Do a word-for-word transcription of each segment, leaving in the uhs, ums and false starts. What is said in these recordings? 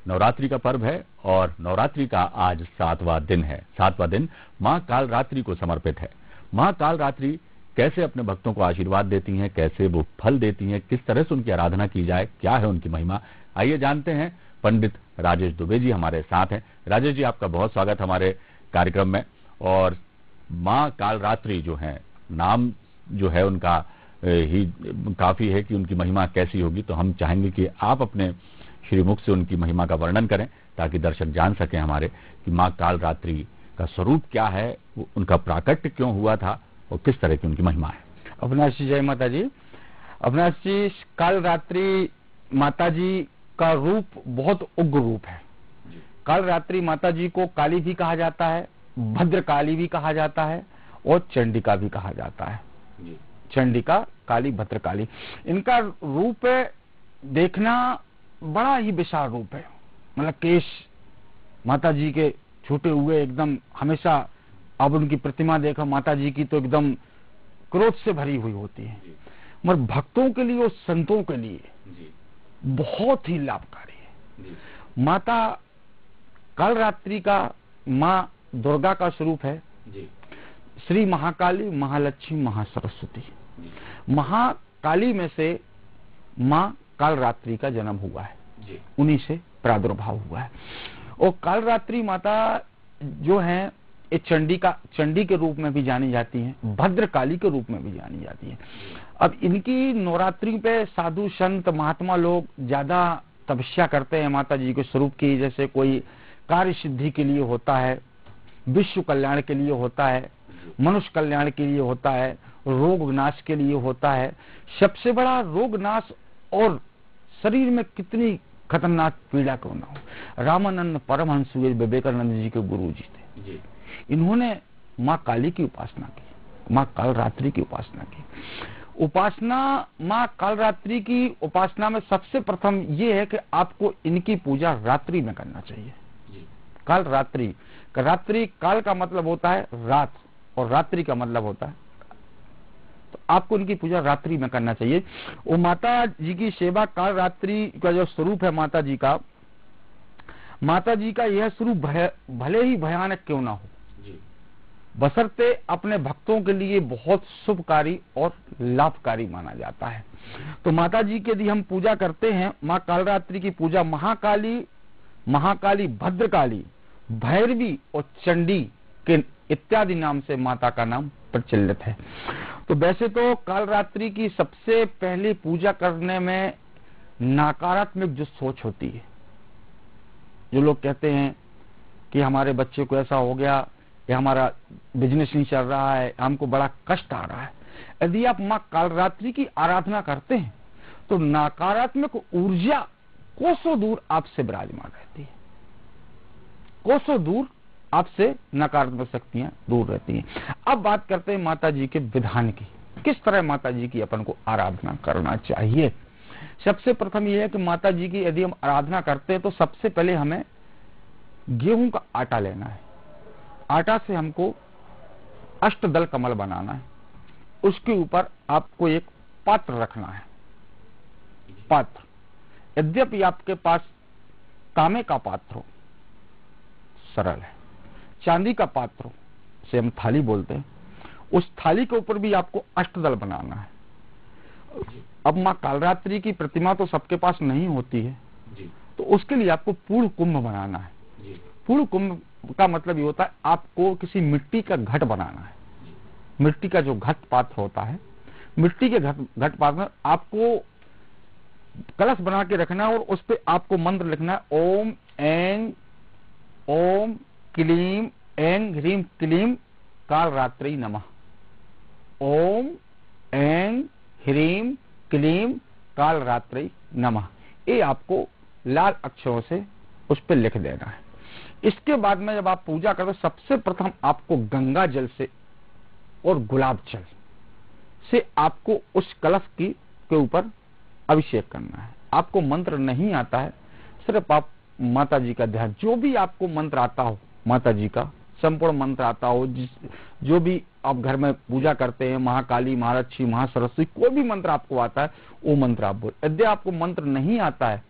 नवरात्रि का पर्व है और नवरात्रि का आज सातवां दिन है। सातवां दिन मां काल रात्रि को समर्पित है। मां काल रात्रि कैसे अपने भक्तों को आशीर्वाद देती हैं, कैसे वो फल देती हैं, किस तरह से उनकी आराधना की जाए, क्या है उनकी महिमा, आइए जानते हैं। पंडित राजेश दुबे जी हमारे साथ हैं। राजेश जी, आपका बहुत स्वागत हमारे कार्यक्रम में। और मां काल रात्रि जो है, नाम जो है उनका ही काफी है कि उनकी महिमा कैसी होगी, तो हम चाहेंगे कि आप अपने श्रीमुख से उनकी महिमा का वर्णन करें ताकि दर्शक जान सकें हमारे कि मां काल रात्रि का स्वरूप क्या है, उनका प्राकट्य क्यों हुआ था और किस तरह की उनकी महिमा है। अविनाश जी, जय माता जी। अविनाश जी, काल रात्रि माता जी का रूप बहुत उग्र रूप है। काल रात्रि माता जी को काली भी कहा जाता है, भद्र काली भी कहा जाता है और चंडिका भी कहा जाता है। चंडिका, काली, भद्र काली, इनका रूप देखना बड़ा ही विशाल रूप है। मतलब केश माता जी के छूटे हुए एकदम, हमेशा अब उनकी प्रतिमा देखो माता जी की तो एकदम क्रोध से भरी हुई होती है, मगर भक्तों के लिए और संतों के लिए बहुत ही लाभकारी है। माता काल रात्रि का माँ दुर्गा का स्वरूप है। श्री महाकाली, महालक्ष्मी, महासरस्वती। महाकाली में से माँ काल रात्रि का जन्म हुआ है, उन्हीं से प्रादुर्भाव हुआ है। और काल रात्रि माता जो है ये चंडी का चंडी के रूप में भी जानी जाती है, भद्र काली के रूप में भी जानी जाती है। अब इनकी नवरात्रि पे साधु संत महात्मा लोग ज्यादा तपस्या करते हैं माता जी के स्वरूप की। जैसे कोई कार्य सिद्धि के लिए होता है, विश्व कल्याण के लिए होता है, मनुष्य कल्याण के लिए होता है, रोग नाश के लिए होता है। सबसे बड़ा रोग नाश, और शरीर में कितनी खतरनाक पीड़ा क्यों ना हो, रामानंद परमहंस विवेकानंद जी के गुरु जी थे, इन्होंने माँ काली की उपासना की, माँ काल रात्रि की उपासना की। उपासना माँ काल रात्रि की उपासना में सबसे प्रथम ये है कि आपको इनकी पूजा रात्रि में करना चाहिए। काल रात्रि, रात्रि काल का मतलब होता है रात और रात्रि का मतलब होता है, तो आपको इनकी पूजा रात्रि में करना चाहिए। वो माता जी की सेवा, काल रात्रि का जो स्वरूप है माता जी का, माता जी का यह स्वरूप भले ही भयानक क्यों ना हो, बशर्ते अपने भक्तों के लिए बहुत शुभकारी और लाभकारी माना जाता है। तो माता जी की यदि हम पूजा करते हैं, माँ कालरात्रि की पूजा महाकाली, महाकाली, भद्रकाली, भैरवी और चंडी के इत्यादि नाम से माता का नाम प्रचलित है। तो वैसे तो कालरात्रि की सबसे पहले पूजा करने में नकारात्मक जो सोच होती है, जो लोग कहते हैं कि हमारे बच्चे को ऐसा हो गया, या हमारा बिजनेस नहीं चल रहा है, हमको बड़ा कष्ट आ रहा है, यदि आप माँ कालरात्रि की आराधना करते हैं तो नकारात्मक ऊर्जा कोसों दूर आपसे विराजमान रहती है, कोसों दूर आपसे नकारात्मक शक्तियां दूर रहती हैं। अब बात करते हैं माता जी के विधान की, किस तरह माता जी की अपन को आराधना करना चाहिए। सबसे प्रथम यह है कि माता जी की यदि हम आराधना करते हैं तो सबसे पहले हमें गेहूं का आटा लेना है। आटा से हमको अष्टदल कमल बनाना है, उसके ऊपर आपको एक पात्र रखना है। पात्र यद्यपि आपके पास तांबे का पात्र हो, सरल है, चांदी का पात्र हो, से हम थाली बोलते हैं, उस थाली के ऊपर भी आपको अष्टदल बनाना है। अब माँ कालरात्रि की प्रतिमा तो सबके पास नहीं होती है, तो उसके लिए आपको पूर्ण कुंभ बनाना है। पूर्ण कुंभ का मतलब ये होता है आपको किसी मिट्टी का घट बनाना है। मिट्टी का जो घट पात्र होता है, मिट्टी के घट घट पात्र में आपको कलश बना के रखना है और उस पे आपको मंत्र लिखना है, ओम ऐं ओम क्लीम ऐं ह्रीम क्लीम कालरात्रि नमः। ओम ऐं ह्रीम क्लीम कालरात्रि नमः, ये आपको लाल अक्षरों से उस पे लिख देना है। इसके बाद में जब आप पूजा करो, सबसे प्रथम आपको गंगा जल से और गुलाब जल से आपको उस कलश की के ऊपर अभिषेक करना है। आपको मंत्र नहीं आता है, सिर्फ आप माता जी का ध्यान, जो भी आपको मंत्र आता हो, माता जी का संपूर्ण मंत्र आता हो, जिस जो भी आप घर में पूजा करते हैं, महाकाली, महालक्ष्मी, महासरस्वती, कोई भी मंत्र आपको आता है वो मंत्र आप बोल। यदि आपको मंत्र नहीं आता है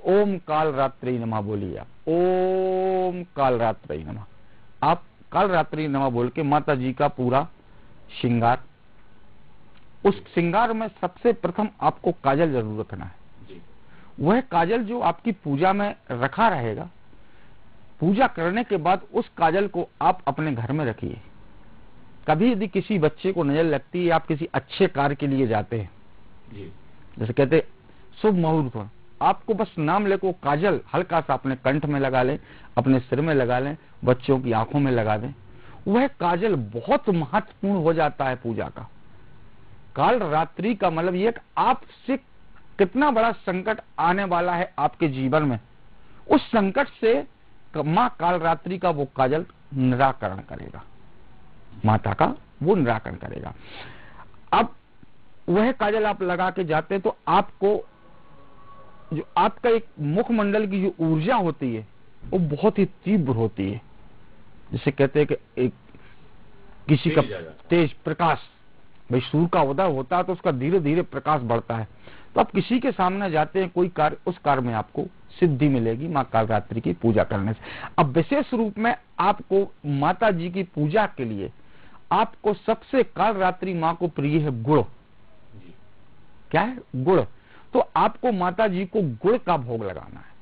ओम काल रात्रि नमः बोलिए आप, ओम काल रात्रि नमः। आप काल रात्रि नमः बोल के माता जी का पूरा श्रृंगार, उस श्रृंगार में सबसे प्रथम आपको काजल जरूर रखना है। वह काजल जो आपकी पूजा में रखा रहेगा, पूजा करने के बाद उस काजल को आप अपने घर में रखिए। कभी यदि किसी बच्चे को नजर लगती है, आप किसी अच्छे कार्य के लिए जाते हैं, जैसे कहते शुभ मुहूर्त में, आपको बस नाम लेको काजल हल्का सा अपने कंठ में लगा लें, अपने सिर में लगा लें, बच्चों की आंखों में लगा दें। वह काजल बहुत महत्वपूर्ण हो जाता है पूजा का। काल रात्रि का मतलब यह आपसे कितना बड़ा संकट आने वाला है आपके जीवन में, उस संकट से मां काल रात्रि का वो काजल निराकरण करेगा, माता का वो निराकरण करेगा। अब वह काजल आप लगा के जाते हैं तो आपको जो आपका एक मुखमंडल की जो ऊर्जा होती है वो बहुत ही तीव्र होती है। जिसे कहते हैं कि एक किसी का तेज प्रकाश, भाई सूर्य का उदय होता है तो उसका धीरे धीरे प्रकाश बढ़ता है। तो आप किसी के सामने जाते हैं कोई कार्य, उस कार्य में आपको सिद्धि मिलेगी मां कालरात्रि की पूजा करने से। अब विशेष रूप में आपको माता जी की पूजा के लिए आपको सबसे कालरात्रि मां को प्रिय है गुड़। क्या है? गुड़। तो आपको माता जी को गुड़ का भोग लगाना है।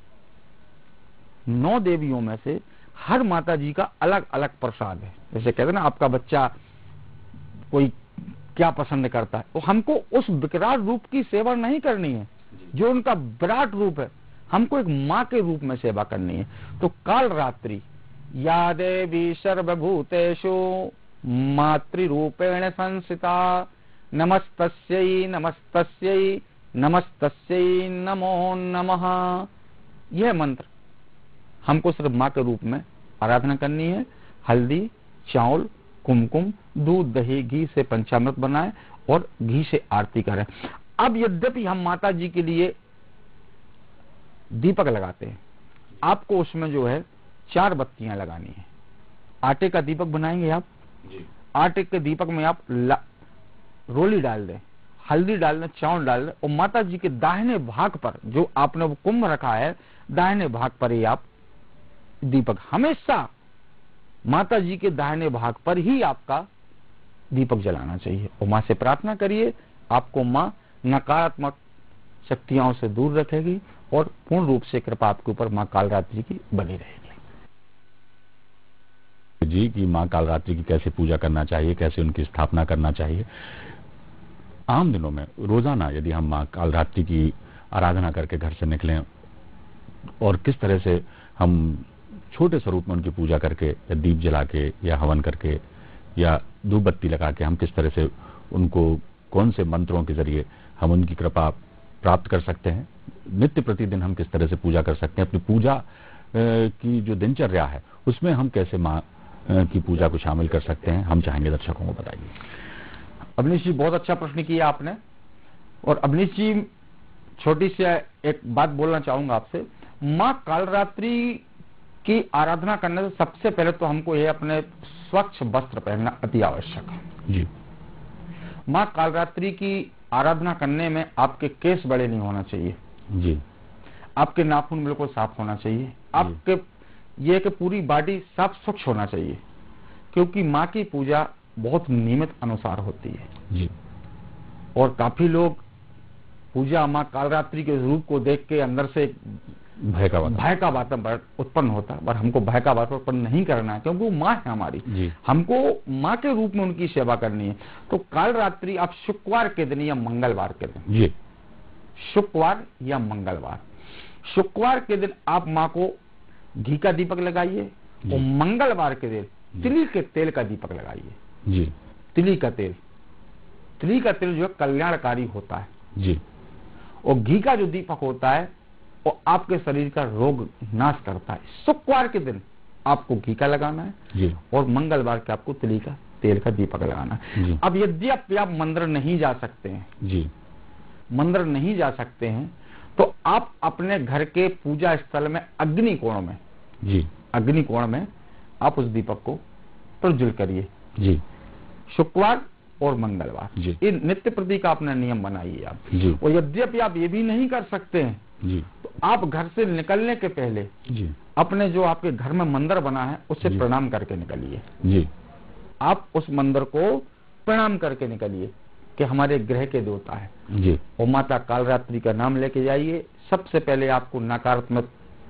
नौ देवियों में से हर माता जी का अलग अलग प्रसाद है। जैसे कहते हैं ना, आपका बच्चा कोई क्या पसंद करता है, तो हमको उस विकराल रूप की सेवा नहीं करनी है जो उनका विराट रूप है, हमको एक माँ के रूप में सेवा करनी है। तो काल रात्रि या देवी सर्वभूतेषु मातृरूपेण संस्थिता नमस्तस्यै नमस्तस्यै नमस्तस्यै नमो नमः। यह मंत्र हमको सिर्फ माँ के रूप में आराधना करनी है। हल्दी, चावल, कुमकुम, दूध, दही, घी से पंचामृत बनाए और घी से आरती करें। अब यद्यपि हम माता जी के लिए दीपक लगाते हैं, आपको उसमें जो है चार बत्तियां लगानी है। आटे का दीपक बनाएंगे आप जी। आटे के दीपक में आप रोली डाल दें, हल्दी डाल दें, चावल डाल दें और माता जी के दाहिने भाग पर जो आपने वो कुंभ रखा है, दाहिने भाग पर ही आप दीपक, हमेशा माता जी के दाहिने भाग पर ही आपका दीपक जलाना चाहिए। और मां से प्रार्थना करिए, आपको मां नकारात्मक शक्तियों से दूर रखेगी और पूर्ण रूप से कृपा आपके ऊपर मां कालरात्रि की बनी रहेगी। जी कि मां कालरात्रि की कैसे पूजा करना चाहिए, कैसे उनकी स्थापना करना चाहिए। आम दिनों में रोजाना यदि हम मां कालरात्रि की आराधना करके घर से निकलें और किस तरह से हम छोटे स्वरूप में उनकी पूजा करके या दीप जला के या हवन करके या धूप बत्ती लगा के हम किस तरह से उनको कौन से मंत्रों के जरिए हम उनकी कृपा प्राप्त कर सकते हैं, नित्य प्रतिदिन हम किस तरह से पूजा कर सकते हैं, अपनी पूजा की जो दिनचर्या है उसमें हम कैसे माँ की पूजा को शामिल कर सकते हैं, हम चाहेंगे दर्शकों को बताइए। अवनीश जी, बहुत अच्छा प्रश्न किया आपने। और अवनीश जी, छोटी सी एक बात बोलना चाहूंगा आपसे। माँ कालरात्रि की आराधना करने से सबसे पहले तो हमको ये अपने स्वच्छ वस्त्र पहनना अति आवश्यक है जी। माँ कालरात्रि की आराधना करने में आपके केस बड़े नहीं होना चाहिए जी, आपके नाखून बिल्कुल साफ होना चाहिए, आपके ये कि पूरी बॉडी साफ स्वच्छ होना चाहिए, क्योंकि माँ की पूजा बहुत नियमित अनुसार होती है जी। और काफी लोग पूजा माँ कालरात्रि के रूप को देख के अंदर से भय का भय का वातावरण उत्पन्न होता है, पर हमको भय का वातावरण उत्पन्न नहीं करना है, क्योंकि वो माँ है हमारी जी। हमको माँ के रूप में उनकी सेवा करनी है। तो कालरात्रि आप शुक्रवार के दिन या मंगलवार के दिन जी, शुक्रवार या मंगलवार, शुक्रवार के दिन आप माँ को घी का दीपक लगाइए और मंगलवार के दिन तिली के तेल का दीपक लगाइए जी। तिली का तेल, तिली का तेल जो है कल्याणकारी होता है जी। और घी का जो दीपक होता है वो आपके शरीर का रोग नाश करता है। शुक्रवार के दिन आपको घी का लगाना है जी। और मंगलवार के आपको तिली का तेल का दीपक लगाना है जी। अब यदि आप, आप मंदिर नहीं जा सकते हैं जी, मंदिर नहीं जा सकते हैं तो आप अपने घर के पूजा स्थल में अग्नि कोण में जी, अग्नि कोण में आप उस दीपक को प्रज्वल करिए। जी। शुक्रवार और मंगलवार। जी। ये नित्य प्रति का अपना नियम बनाइए आप। जी। और यद्यपि आप ये भी नहीं कर सकते हैं जी। तो आप घर से निकलने के पहले जी। अपने जो आपके घर में मंदिर बना है उससे जी। प्रणाम करके निकलिए। जी। आप उस मंदिर को प्रणाम करके निकलिए कि हमारे ग्रह के देवता है। जी। और माता कालरात्रि का नाम लेके जाइए। सबसे पहले आपको नकारात्मक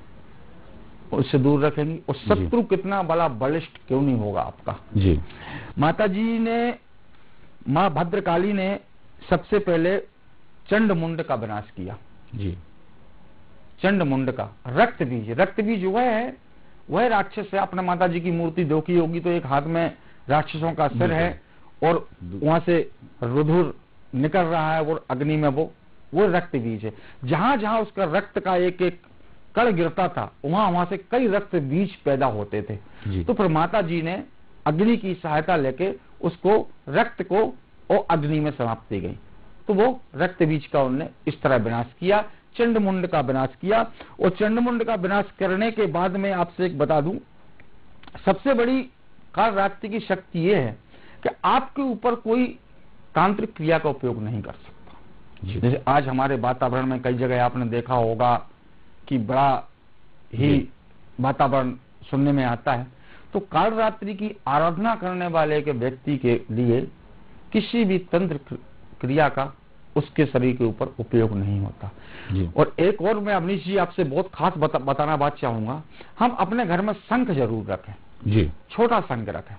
उससे दूर रखेंगे और शत्रु कितना बड़ा बलिष्ठ क्यों नहीं होगा आपका। जी। माता जी ने, माँ भद्रकाली ने सबसे पहले चंड मुंड का विनाश किया। जी। चंड मुंड का रक्त बीज, रक्त बीज वह है, वह राक्षस है। आपने माता जी की मूर्ति देखी होगी तो एक हाथ में राक्षसों का सिर है और वहां से रुधिर निकल रहा है, वो अग्नि में, वो वो रक्त बीज है। जहां जहां उसका रक्त का एक एक कण गिरता था वहां वहां से कई रक्त बीज पैदा होते थे। तो फिर माता जी ने अग्नि की सहायता लेके उसको रक्त को और अग्नि में समाप्ति गई। तो वो रक्त बीज का उन्होंने इस तरह विनाश किया, चंडमुंड का विनाश किया। और चंडमुंड का विनाश करने के बाद में आपसे एक बता दूं, सबसे बड़ी काल रात्रि की शक्ति ये है कि आपके ऊपर कोई तांत्रिक क्रिया का उपयोग नहीं कर सकता। जैसे आज हमारे वातावरण में कई जगह आपने देखा होगा कि बड़ा ही वातावरण सुनने में आता है। तो काल रात्रि की आराधना करने वाले के व्यक्ति के लिए किसी भी तंत्र क्रिया का उसके शरीर के ऊपर उपयोग नहीं होता। जी। और एक और मैं अवनीश जी आपसे बहुत खास बता, बताना बात चाहूंगा, हम अपने घर में शंख जरूर रखें। जी। छोटा शंख रखें।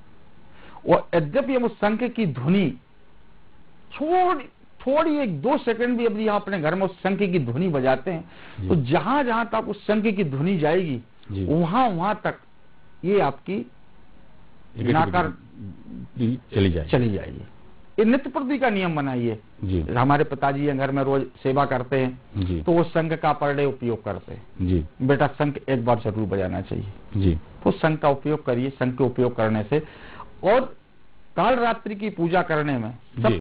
और यद्यपि हम उस शंख की ध्वनि छोड़ी थोड़ी एक दो सेकंड भी यदि आप अपने घर में उस शंख की ध्वनि बजाते हैं तो जहां जहां तक उस शंख की ध्वनि जाएगी वहां वहां तक ये आपकी नाकार चली जाए चली जाएगी। ये नित्य प्रति का नियम बनाइए। हमारे पिताजी घर में रोज सेवा करते हैं जी। तो वो शंख का पर डे उपयोग करते हैं जी। बेटा शंख एक बार जरूर बजाना चाहिए जी। तो शंख का उपयोग करिए। शंख के उपयोग करने से और काल रात्रि की पूजा करने में सब